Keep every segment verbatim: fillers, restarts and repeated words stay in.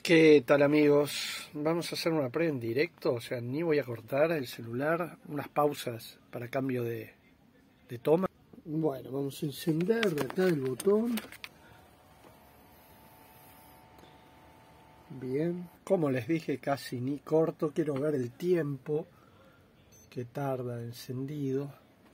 ¿Qué tal, amigos? Vamos a hacer una prueba en directo, o sea, ni voy a cortar el celular, unas pausas para cambio de, de toma. Bueno, vamos a encender de acá el botón. Bien, como les dije, casi ni corto, quiero ver el tiempo que tarda encendido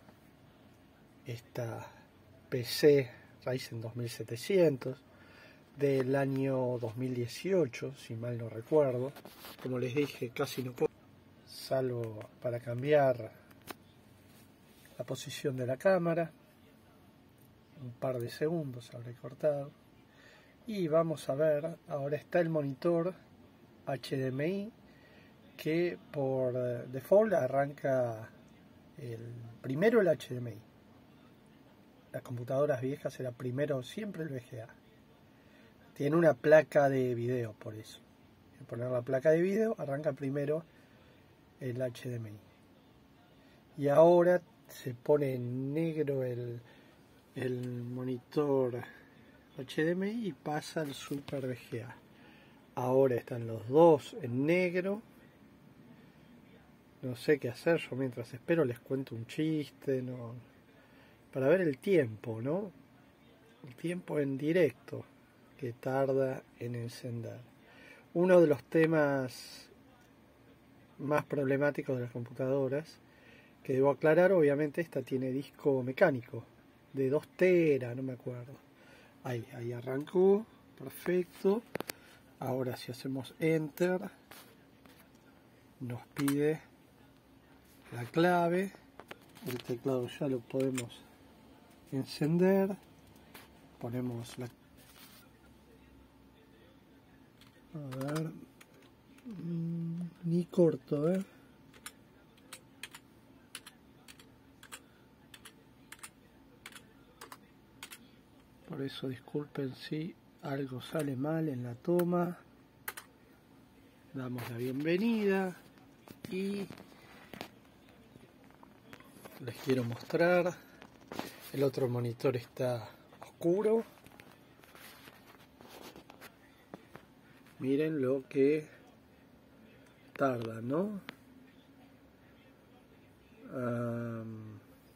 esta P C Ryzen dos mil setecientos. Del año dos mil dieciocho, si mal no recuerdo. Como les dije, casi no corto, salvo para cambiar la posición de la cámara. Un par de segundos habré cortado. Y vamos a ver, ahora está el monitor H D M I que por default arranca el primero el H D M I. Las computadoras viejas era primero siempre el V G A. Tiene una placa de video, por eso. Al poner la placa de video, arranca primero el H D M I. Y ahora se pone en negro el, el monitor H D M I y pasa al Super V G A. Ahora están los dos en negro. No sé qué hacer, yo mientras espero les cuento un chiste, ¿no? Para ver el tiempo, ¿no? El tiempo en directo que tarda en encender. Uno de los temas más problemáticos de las computadoras, que debo aclarar, obviamente esta tiene disco mecánico de dos teras, no me acuerdo. Ahí, ahí arrancó, perfecto. Ahora si hacemos enter, nos pide la clave. El teclado ya lo podemos encender. Ponemos la A ver, mmm, ni corto, ¿eh? Por eso disculpen si algo sale mal en la toma. Damos la bienvenida y les quiero mostrar. El otro monitor está oscuro. Miren lo que tarda, ¿no? Um,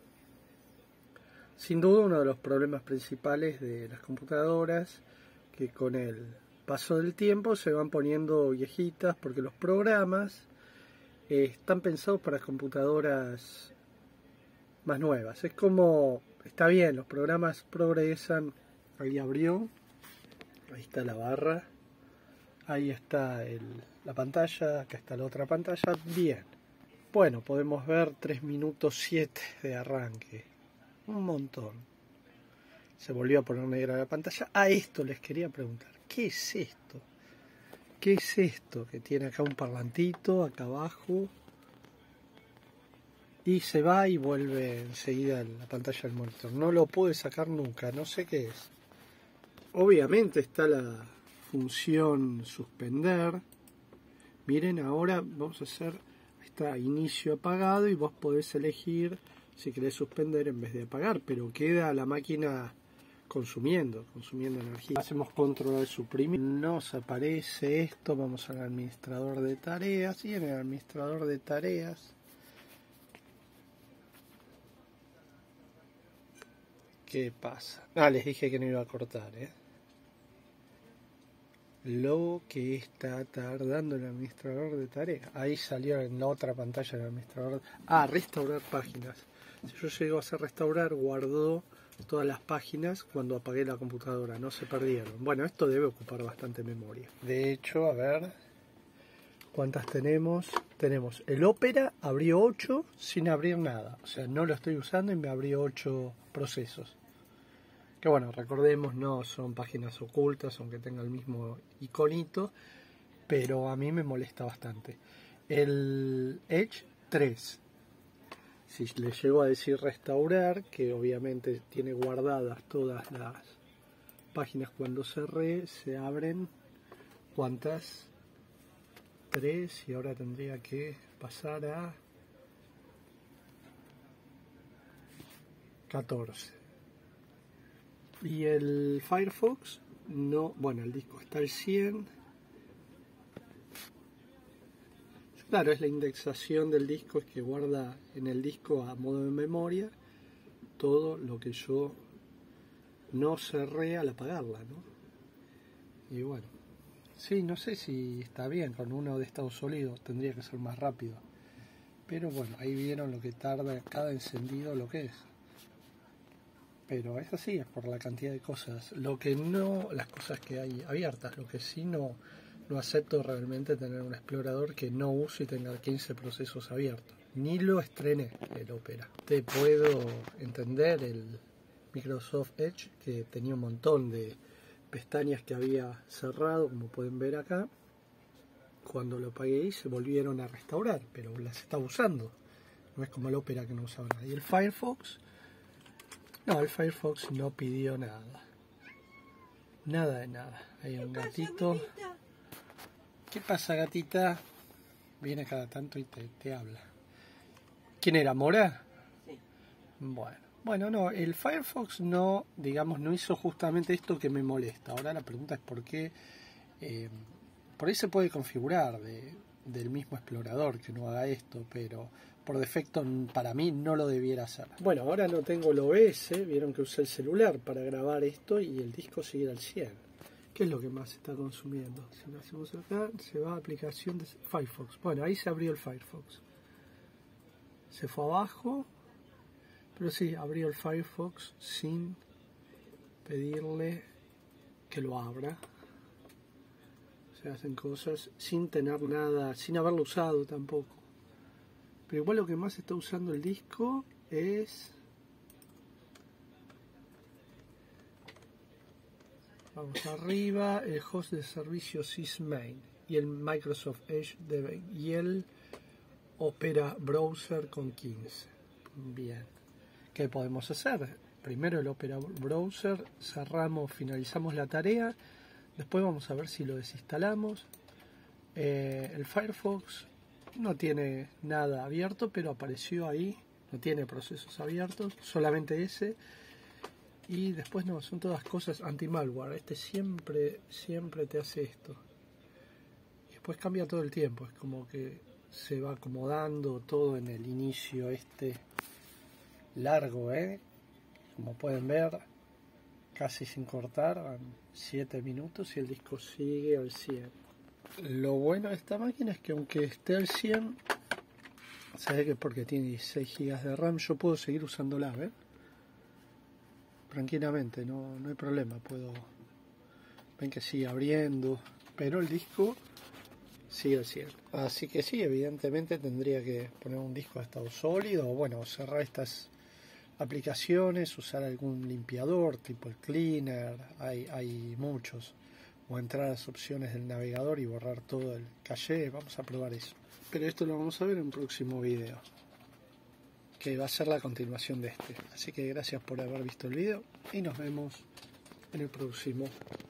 sin duda uno de los problemas principales de las computadoras, que con el paso del tiempo se van poniendo viejitas, porque los programas eh, están pensados para computadoras más nuevas. Es como, está bien, los programas progresan. Ahí abrió, ahí está la barra. Ahí está el, la pantalla, acá está la otra pantalla, bien. Bueno, podemos ver tres minutos siete de arranque, un montón. Se volvió a poner negra la pantalla. A esto les quería preguntar, ¿qué es esto? ¿Qué es esto? Que tiene acá un parlantito, acá abajo. Y se va y vuelve enseguida la pantalla del monitor. No lo pude sacar nunca, no sé qué es. Obviamente está la función suspender. Miren, ahora vamos a hacer, está inicio apagado y vos podés elegir si querés suspender en vez de apagar, pero queda la máquina consumiendo, consumiendo energía. Hacemos control al suprimir, nos aparece esto, vamos al administrador de tareas y en el administrador de tareas ¿qué pasa? Ah, les dije que no iba a cortar, ¿eh? Lo que está tardando el administrador de tareas. Ahí salió en la otra pantalla el administrador. Ah, restaurar páginas. Si yo llego a hacer restaurar, guardó todas las páginas cuando apagué la computadora. No se perdieron. Bueno, esto debe ocupar bastante memoria. De hecho, a ver cuántas tenemos. Tenemos el Opera, abrió ocho sin abrir nada. O sea, no lo estoy usando y me abrió ocho procesos. Que bueno, recordemos, no son páginas ocultas, aunque tenga el mismo iconito, pero a mí me molesta bastante. El Edge tres, si le llego a decir restaurar, que obviamente tiene guardadas todas las páginas cuando cerré, se abren, ¿cuántas? tres, y ahora tendría que pasar a catorce. Y el Firefox, no, bueno, el disco está al cien, Claro, es la indexación del disco, es que guarda en el disco a modo de memoria todo lo que yo no cerré al apagarla, ¿no? Y bueno, sí, no sé si está bien, con uno de estado sólido tendría que ser más rápido. Pero bueno, ahí vieron lo que tarda cada encendido, lo que es. Pero es así, es por la cantidad de cosas. Lo que no, las cosas que hay abiertas, lo que sí no, no acepto realmente tener un explorador que no use y tenga quince procesos abiertos. Ni lo estrené el Opera. Te puedo entender el Microsoft Edge, que tenía un montón de pestañas que había cerrado, como pueden ver acá. Cuando lo apagué y se volvieron a restaurar, pero las estaba usando. No es como el Opera que no usaba nada. Y el Firefox, no, el Firefox no pidió nada. Nada de nada. Hay un gatito. ¿Qué pasa, gatita? Viene cada tanto y te, te habla. ¿Quién era, Mora? Sí. Bueno, bueno, no, el Firefox no, digamos, no hizo justamente esto que me molesta. Ahora la pregunta es por qué. Eh, por ahí se puede configurar de, del mismo explorador que no haga esto, pero por defecto para mí no lo debiera hacer. Bueno, ahora no tengo el O B S, vieron que usé el celular para grabar esto y el disco sigue al cien. ¿Qué es lo que más se está consumiendo? Si lo hacemos acá, se va a aplicación de Firefox. Bueno, ahí se abrió el Firefox. Se fue abajo, pero sí, abrió el Firefox sin pedirle que lo abra. Se hacen cosas sin tener nada, sin haberlo usado tampoco. Pero igual lo que más está usando el disco es... Vamos arriba, el host de servicio sysmain y el Microsoft Edge de, y el Opera Browser con quince. Bien. ¿Qué podemos hacer? Primero el Opera Browser, cerramos, finalizamos la tarea. Después vamos a ver si lo desinstalamos. Eh, el Firefox no tiene nada abierto, pero apareció ahí. No tiene procesos abiertos, solamente ese. Y después no, son todas cosas anti-malware. Este siempre, siempre te hace esto. Y después cambia todo el tiempo. Es como que se va acomodando todo en el inicio este largo, ¿eh? Como pueden ver, casi sin cortar, siete minutos y el disco sigue al cien. Lo bueno de esta máquina es que aunque esté al cien, se ve que es porque tiene dieciséis gigas de RAM, yo puedo seguir usándola, ¿ven? Tranquilamente, no, no hay problema, puedo... Ven que sigue abriendo, pero el disco sigue al cien. Así que sí, evidentemente tendría que poner un disco de estado sólido, o bueno, cerrar estas aplicaciones, usar algún limpiador tipo el cleaner, hay, hay muchos, o entrar a las opciones del navegador y borrar todo el caché. Vamos a probar eso, pero esto lo vamos a ver en un próximo video que va a ser la continuación de este. Así que gracias por haber visto el video y nos vemos en el próximo.